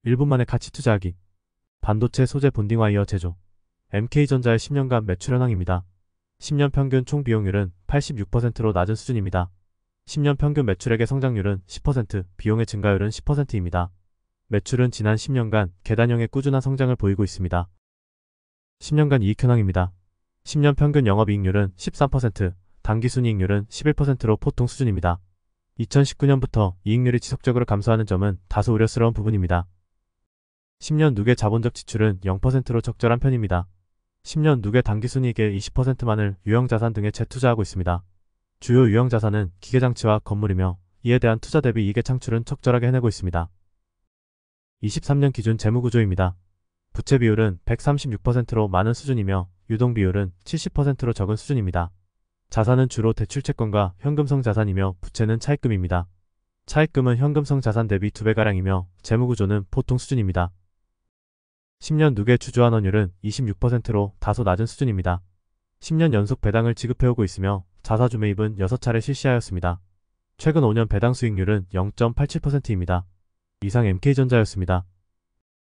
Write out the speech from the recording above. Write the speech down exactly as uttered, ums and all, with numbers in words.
일 분 만에 가치 투자하기. 반도체 소재 본딩 와이어 제조. 엠케이전자의 십 년간 매출 현황입니다. 십 년 평균 총 비용률은 팔십육 퍼센트로 낮은 수준입니다. 십 년 평균 매출액의 성장률은 십 퍼센트, 비용의 증가율은 십 퍼센트입니다. 매출은 지난 십 년간 계단형의 꾸준한 성장을 보이고 있습니다. 십 년간 이익 현황입니다. 십 년 평균 영업이익률은 십삼 퍼센트, 당기순이익률은 십일 퍼센트로 보통 수준입니다. 이천십구 년부터 이익률이 지속적으로 감소하는 점은 다소 우려스러운 부분입니다. 십 년 누계 자본적 지출은 영 퍼센트로 적절한 편입니다. 십 년 누계 당기순이익의 이십 퍼센트만을 유형자산 등에 재투자하고 있습니다. 주요 유형자산은 기계장치와 건물이며 이에 대한 투자 대비 이익의 창출은 적절하게 해내고 있습니다. 이십삼 년 기준 재무구조입니다. 부채 비율은 백삼십육 퍼센트로 많은 수준이며 유동 비율은 칠십 퍼센트로 적은 수준입니다. 자산은 주로 대출채권과 현금성 자산이며 부채는 차입금입니다. 차입금은 현금성 자산 대비 두 배가량이며 재무구조는 보통 수준입니다. 십 년 누계 주주환원율은 이십육 퍼센트로 다소 낮은 수준입니다. 십 년 연속 배당을 지급해오고 있으며 자사주 매입은 여섯 차례 실시하였습니다. 최근 오 년 배당 수익률은 영 점 팔칠 퍼센트입니다. 이상 엠케이전자였습니다.